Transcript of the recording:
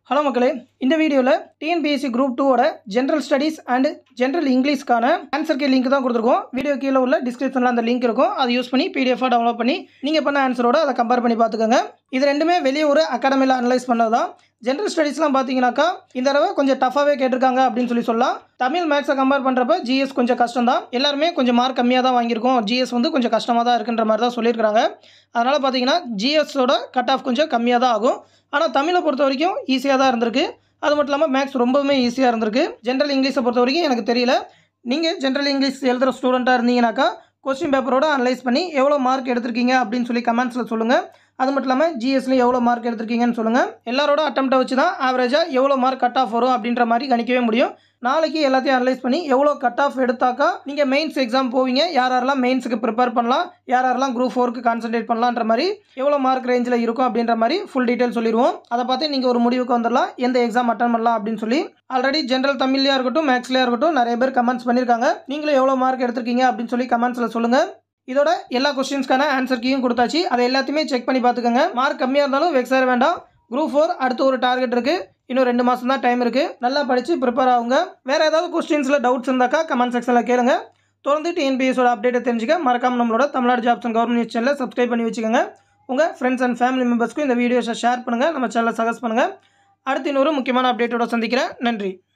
Hello மக்களே, இந்த வீடியோவில் டிஎன்பிஎஸ்சி குரூப் 2ஓட ஜென்ரல் ஸ்டடீஸ் அண்ட் ஜென்ரல் இங்கிலீஷ்க்கான ஆன்சர் கே லிங்க் தான் கொடுத்துருக்கோம். வீடியோ கீழே உள்ள டிஸ்கிரிப்ஷனில் அந்த லிங்க் இருக்கும். அதை யூஸ் பண்ணி பிடிஎஃபாக டவுன்லோட் பண்ணி நீங்கள் பண்ண ஆன்சரோட அதை கம்பேர் பண்ணி பார்த்துக்கோங்க. இது ரெண்டுமே வெளியே ஒரு அகாடமியில் அனலைஸ் பண்ணது தான். ஜென்ரல் ஸ்டடீஸ்லாம் பார்த்தீங்கன்னாக்கா இந்த தடவை கொஞ்சம் டஃபாகவே கேட்டிருக்காங்க அப்படின்னு சொல்லலாம். தமிழ் மேக்ஸை கம்பேர் பண்ணுறப்ப ஜிஎஸ் கொஞ்சம் கஷ்டம் தான். எல்லாருமே கொஞ்சம் மார்க் கம்மியாக தான் வாங்கியிருக்கோம். ஜிஎஸ் வந்து கொஞ்சம் கஷ்டமாக தான் இருக்குன்ற மாதிரி தான் சொல்லியிருக்காங்க. அதனால் பார்த்தீங்கன்னா ஜிஎஸோட கட் ஆஃப் கொஞ்சம் கம்மியாக தான் ஆகும். ஆனால் தமிழை பொறுத்த வரைக்கும் ஈஸியாக தான் இருந்திருக்கு. அது மட்டும் இல்லாமல் மேக்ஸ் ரொம்பவுமே ஈஸியாக இருந்திருக்கு. ஜென்ரல் இங்கிலீஷை பொறுத்த வரைக்கும் எனக்கு தெரியல. நீங்கள் ஜென்ரல் இங்கிலீஷ் எழுதுகிற ஸ்டூடெண்ட்டாக இருந்தீங்கன்னாக்கா கொஸ்டின் பேப்பரோட அனலைஸ் பண்ணி எவ்வளோ மார்க் எடுத்திருக்கீங்க அப்படின்னு சொல்லி கமெண்ட்ஸில் சொல்லுங்கள். அது மட்டும் இல்லாமல் ஜிஎஸ்லையும் எவ்வளோ மார்க் எடுத்திருக்கீங்கன்னு சொல்லுங்கள். எல்லாரோட அட்டெம்ப்டை வச்சு தான் ஆவரேஜாக எவ்வளோ மார்க் கட் ஆஃப் வரும் அப்படின்ற மாதிரி கணிக்கவே முடியும். நாளைக்கு எல்லாத்தையும் அனலைஸ் பண்ணி எவ்வளோ கட் ஆஃப் எடுத்தாக்கா நீங்கள் மெயின்ஸ் எக்ஸாம் போவீங்க, யாரெல்லாம் மெயின்ஸுக்கு ப்ரிப்பேர் பண்ணலாம், யாரெல்லாம் குரூப் 4க்கு கான்சன்ட்ரேட் பண்ணலான்ற மாதிரி எவ்வளோ மார்க் ரேஞ்சில் இருக்கும் அப்படின்ற மாதிரி ஃபுல் டீட்டெயில் சொல்லிடுவோம். அதை பார்த்து நீங்கள் ஒரு முடிவுக்கு வந்துடலாம் எந்த எக்ஸாம் அட்டன் பண்ணலாம் அப்படின்னு சொல்லி. ஆல்ரெடி ஜென்ரல் தமிழ்லையாக இருக்கட்டும் மேக்ஸ்லையாக இருக்கட்டும் நிறைய பேர் கமெண்ட்ஸ் பண்ணியிருக்காங்க. நீங்களும் எவ்வளோ மார்க் எடுத்திருக்கீங்க அப்படின்னு சொல்லி கமெண்ட்ஸில் சொல்லுங்கள். இதோட எல்லா கொஸ்டின்ஸ்க்கான ஆன்சர் கீயும் கொடுத்தாச்சு. அதை எல்லாத்தையுமே செக் பண்ணி பார்த்துக்கோங்க. மார்க் கம்மியாக இருந்தாலும் வெக்ஸாக வேண்டாம். குரூப் 4 அடுத்து ஒரு டார்கெட் இருக்குது. இன்னும் 2 மாதம் தான் டைம் இருக்குது. நல்லா படித்து ப்ரிப்பேர் ஆகுங்க. வேறு ஏதாவது கொஸ்டின்ஸில் டவுட்ஸ் இருந்தாக்கா கமெண்ட் செக்ஷனில் கேளுங்க. தொடர்ந்து டிஎன்பிஎஸ்ஸோட அப்டேட்டை தெரிஞ்சுக்க மறக்காம நம்மளோட Tamil Nadu jobs and government news சேனலை சப்ஸ்கிரைப் பண்ணி வச்சுக்கோங்க. உங்கள் ஃப்ரெண்ட்ஸ் அண்ட் ஃபேமிலி மெம்பர்ஸ்க்கும் இந்த வீடியோஸை ஷேர் பண்ணுங்கள். நம்ம சேனலை சஜஸ்ட் பண்ணுங்கள். அடுத்து இன்னொரு முக்கியமான அப்டேட்டோட சந்திக்கிறேன். நன்றி.